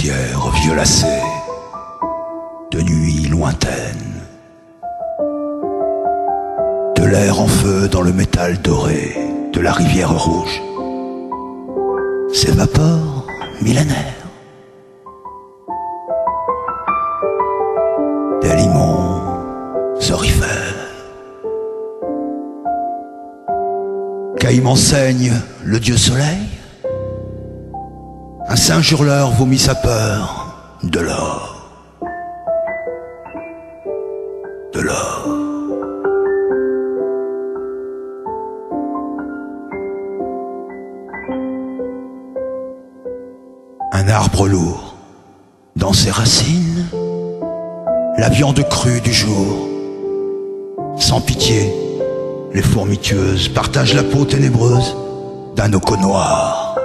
poussière violacée de nuits lointaines, de l'air en feu dans le métal doré de la rivière rouge, ces vapeurs millénaires, des limons sorifères. Caïm enseigne le dieu soleil, un singe hurleur vomit sa peur, de l'or, de l'or. Un arbre lourd, dans ses racines, la viande crue du jour. Sans pitié, les fourmis tueuses partagent la peau ténébreuse d'un oco noir.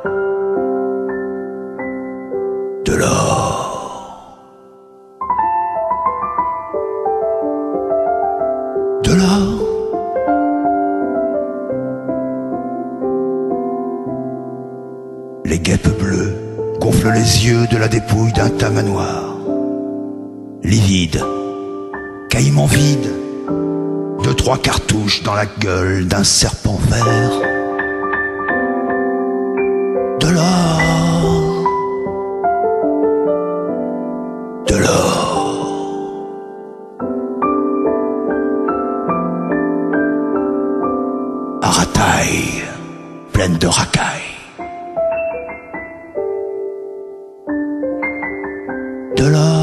De l'or. De l'or. Les guêpes bleues gonflent les yeux de la dépouille d'un tamanoir. Livide, caïman vide, 2-3 cartouches dans la gueule d'un serpent vert. De l'or. De l'or. Arataï, pleine de racailles. De l'or.